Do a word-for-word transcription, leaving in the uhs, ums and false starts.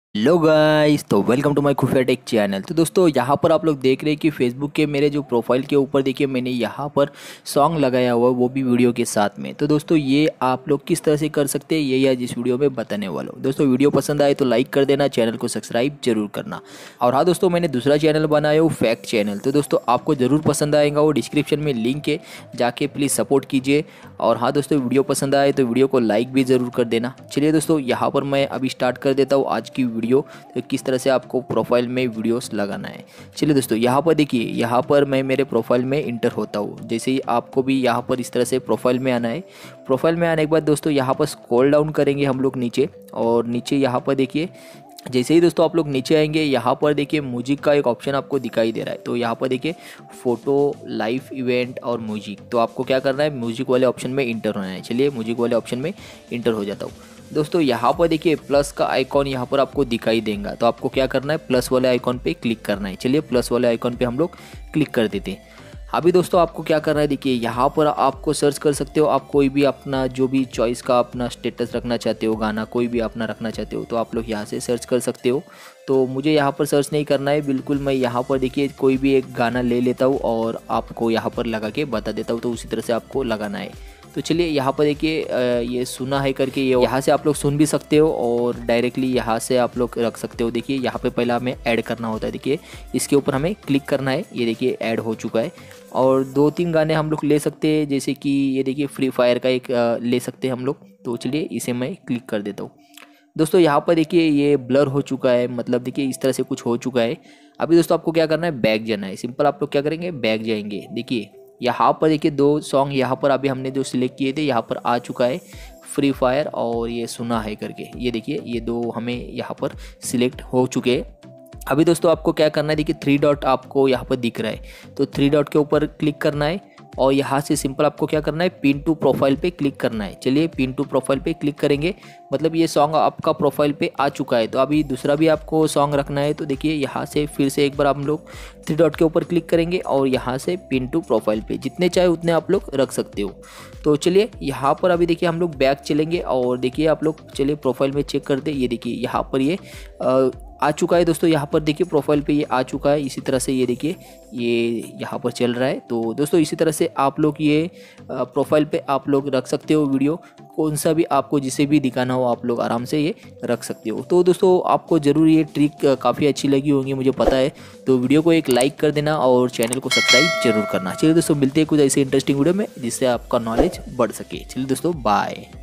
Hello guys, तो welcome to my Khufiya tech channel. तो दोस्तों यहाँ पर आप लोग देख रहे हैं कि फेसबुक के मेरे जो प्रोफाइल के ऊपर देखिए मैंने यहाँ पर सॉन्ग लगाया हुआ है, वो भी वीडियो के साथ में। तो दोस्तों ये आप लोग किस तरह से कर सकते हैं यही आज इस वीडियो में बताने वाला हूँ। दोस्तों वीडियो पसंद आए तो लाइक कर देना, चैनल को सब्सक्राइब जरूर करना। और हाँ दोस्तों, मैंने दूसरा चैनल बनाया हूँ फैक्ट चैनल, तो दोस्तों आपको ज़रूर पसंद आएगा, वो डिस्क्रिप्शन में लिंक है, जाके प्लीज़ सपोर्ट कीजिए। और हाँ दोस्तों, वीडियो पसंद आए तो वीडियो को लाइक भी ज़रूर कर देना। चलिए दोस्तों यहाँ पर मैं अभी स्टार्ट कर देता हूँ आज की वीडियो, तो किस तरह से आपको प्रोफाइल में वीडियोस लगाना है। चलिए दोस्तों यहाँ पर देखिए, यहाँ पर मैं मेरे प्रोफाइल में इंटर होता हूँ। जैसे ही आपको भी यहाँ पर इस तरह से प्रोफाइल में आना है। प्रोफाइल में आने के बाद दोस्तों यहाँ पर स्क्रॉल डाउन करेंगे हम लोग नीचे, और नीचे यहाँ पर देखिए जैसे ही दोस्तों आप लोग नीचे आएंगे, यहाँ पर देखिए म्यूजिक का एक ऑप्शन आपको दिखाई दे रहा है। तो यहाँ पर देखिए फोटो, लाइव इवेंट और म्यूजिक, तो आपको क्या करना है, म्यूजिक वाले ऑप्शन में इंटर होना है। चलिए म्यूजिक वाले ऑप्शन में इंटर हो जाता हूँ। दोस्तों यहाँ पर देखिए प्लस का आइकॉन यहाँ पर आपको दिखाई देगा, तो आपको क्या करना है, प्लस वाले आइकॉन पे क्लिक करना है। चलिए प्लस वाले आइकॉन पे हम लोग क्लिक कर देते हैं। अभी दोस्तों आपको क्या करना है, देखिए यहाँ पर आपको सर्च कर सकते हो, आप कोई भी अपना जो भी चॉइस का अपना स्टेटस रखना चाहते हो, गाना कोई भी अपना रखना चाहते हो, तो आप लोग यहाँ से सर्च कर सकते हो। तो मुझे यहाँ पर सर्च नहीं करना है बिल्कुल, मैं यहाँ पर देखिए कोई भी एक गाना ले लेता हूँ और आपको यहाँ पर लगा के बता देता हूँ, तो उसी तरह से आपको लगाना है। तो चलिए यहाँ पर देखिए ये सुना है करके, ये यहाँ से आप लोग सुन भी सकते हो और डायरेक्टली यहाँ से आप लोग रख सकते हो। देखिए यहाँ पे पहला हमें ऐड करना होता है, देखिए इसके ऊपर हमें क्लिक करना है। ये देखिए ऐड हो चुका है, और दो तीन गाने हम लोग ले सकते हैं, जैसे कि ये देखिए फ्री फायर का एक ले सकते हैं हम लोग। तो चलिए इसे मैं क्लिक कर देता हूँ। दोस्तों यहाँ पर देखिए ये ब्लर हो चुका है, मतलब देखिए इस तरह से कुछ हो चुका है। अभी दोस्तों आपको क्या करना है, बैक जाना है। सिंपल आप लोग क्या करेंगे, बैक जाएंगे। देखिए यहाँ पर देखिए दो सॉन्ग यहाँ पर अभी हमने जो सिलेक्ट किए थे यहाँ पर आ चुका है, फ्री फायर और ये सुना है करके। ये देखिए ये दो हमें यहाँ पर सिलेक्ट हो चुके हैं। अभी दोस्तों आपको क्या करना है, देखिए थ्री डॉट आपको यहाँ पर दिख रहा है, तो थ्री डॉट के ऊपर क्लिक करना है, और यहाँ से सिंपल आपको क्या करना है, पिन टू प्रोफाइल पे क्लिक करना है। चलिए पिन टू प्रोफाइल पे क्लिक करेंगे, मतलब ये सॉन्ग आपका प्रोफाइल पे आ चुका है। तो अभी दूसरा भी आपको सॉन्ग रखना है, तो देखिए यहाँ से फिर से एक बार हम लोग थ्री डॉट के ऊपर क्लिक करेंगे, और यहाँ से पिन टू प्रोफाइल पे जितने चाहे उतने आप लोग रख सकते हो। तो चलिए यहाँ पर अभी देखिए हम लोग बैक चलेंगे, और देखिए आप लोग चलिए प्रोफाइल में चेक करते। ये देखिए यहाँ पर ये आ, आ चुका है दोस्तों, यहाँ पर देखिए प्रोफाइल पे ये आ चुका है। इसी तरह से ये देखिए ये यहाँ पर चल रहा है। तो दोस्तों इसी तरह से आप लोग ये प्रोफाइल पे आप लोग रख सकते हो वीडियो, कौन सा भी आपको जिसे भी दिखाना हो आप लोग आराम से ये रख सकते हो। तो दोस्तों आपको ज़रूर ये ट्रिक काफ़ी अच्छी लगी होगी, मुझे पता है। तो वीडियो को एक लाइक कर देना और चैनल को सब्सक्राइब जरूर करना। चलिए दोस्तों मिलते हैं कुछ ऐसे इंटरेस्टिंग वीडियो में जिससे आपका नॉलेज बढ़ सके। चलिए दोस्तों बाय।